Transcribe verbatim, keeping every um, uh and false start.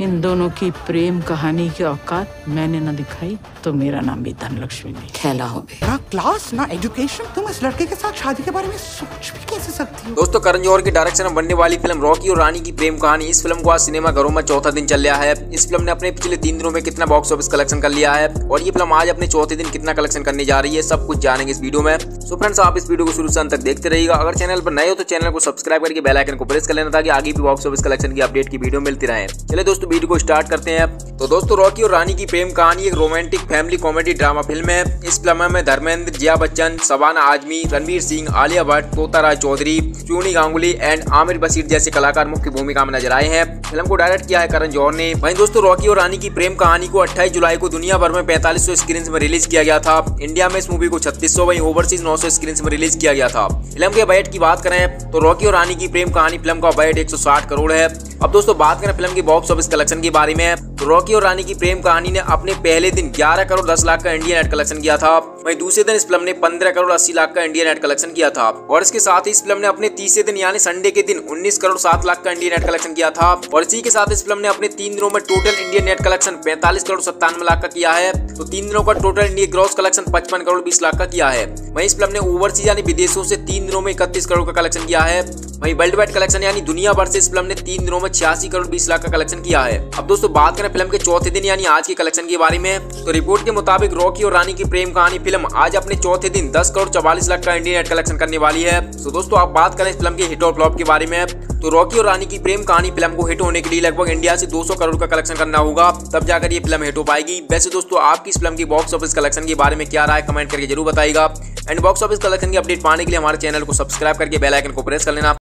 इन दोनों की प्रेम कहानी की औकात मैंने न दिखाई तो मेरा नाम भी धनलक्ष्मी नहीं। खेला हो बे। ना क्लास ना एजुकेशन, तुम इस लड़के के साथ शादी के बारे में सोच भी कैसे सकती हो? दोस्तों, करण जौहर के डायरेक्शन में बनने वाली फिल्म रॉकी और रानी की प्रेम कहानी, इस फिल्म को आज सिनेमा घरों में चौथा दिन चल रहा है। इस फिल्म ने अपने पिछले तीन दिनों में कितना बॉक्स ऑफिस कलेक्शन कर लिया है और ये फिल्म आज अपने चौथे दिन कितना कलेक्शन करने जा रही है, सब कुछ जानेंगे इस वीडियो में। सो फ्रेंड्स, आप इस वीडियो को शुरू से अंत तक देखते रहिएगा। अगर चैनल पर नए हो तो चैनल को सब्सक्राइब करके बेल आइकन को प्रेस कर लेना ताकि आगे भी बॉक्स ऑफिस कलेक्शन की अपडेट की वीडियो मिलती रहे। चलिए दोस्तों, वीडियो को स्टार्ट करते हैं। तो दोस्तों, रॉकी और रानी की प्रेम कहानी एक romantic family comedy drama film है। इस फिल्म में धर्मेंद्र, जया बच्चन, शबाना आजमी, रणवीर सिंह, आलिया भट्ट, तोता राय चौधरी, चूनी गांगुली एंड आमिर बशीर जैसे कलाकार मुख्य भूमिका में नजर आए हैं। फिल्म को डायरेक्ट किया है करण जौहर ने। वहीं दोस्तों, रॉकी और रानी की प्रेम कहानी को अट्ठाईस जुलाई को दुनिया भर में पैंतालीस सौ स्क्रीन में रिलीज किया गया था। इंडिया में इस मूवी को छत्तीस सौ, वहीं ओवरसीज नौ सौ स्क्रीन में रिलीज किया गया था। फिल्म के बजट की बात करें तो रॉकी और रानी की प्रेम कहानी फिल्म का बजट एक सौ साठ करोड़ है। अब दोस्तों, बात करें फिल्म की बॉक्स ऑफिस कलेक्शन के बारे में तो रॉकी और रानी की प्रेम कहानी ने अपने पहले दिन ग्यारह करोड़ दस लाख का इंडियन नेट कलेक्शन किया था। वहीं दूसरे दिन इस फिल्म ने पंद्रह करोड़ अस्सी लाख का इंडियन नेट कलेक्शन किया था और इसके साथ ही इस फिल्म ने अपने तीसरे दिन यानी संडे के दिन उन्नीस करोड़ सात लाख का इंडियन नेट कलेक्शन किया था और इसी के साथ इस फिल्म ने अपने तीन दिनों में टोटल इंडियन नेट कलेक्शन पैंतालीस करोड़ सत्तानवे लाख का किया है। तो तीन दिनों का टोटल इंडियन ग्रॉस कलेक्शन पचपन करोड़ बीस लाख का किया है। वहीं इस फिल्म ने ओवरसीज यानी विदेशों से तीन दिनों में इकतीस करोड़ का कलेक्शन किया है। वहीं वर्ल्ड वाइड कलेक्शन यानी दुनिया भर से इस फिल्म ने तीन दिनों में छियासी करोड़ बीस लाख का कलेक्शन किया है। अब दोस्तों, बात करें फिल्म के चौथे दिन यानी आज के कलेक्शन के बारे में तो रिपोर्ट के मुताबिक रॉकी और रानी की प्रेम कहानी फिल्म आज अपने चौथे दिन दस करोड़ चौवालीस लाख का इंडियन नेट कलेक्शन करने वाली है। तो दोस्तों, आप बात करें इस फिल्म के हिट और फ्लॉप के बारे में तो रॉकी और रानी की प्रेम कहानी फिल्म को हिट होने के लिए लगभग इंडिया से दो सौ करोड़ का कलेक्शन करना होगा, तब जाकर ये फिल्म हिट हो पाएगी। वैसे दोस्तों, आपकी इस फिल्म की बॉक्स ऑफिस कलेक्शन के बारे में क्या राय, कमेंट करके जरूर बताइएगा। एंड बॉक्स ऑफिस कलेक्शन की अपडेट पाने के लिए हमारे चैनल को सब्सक्राइब करके बेल आइकन को प्रेस कर लेना।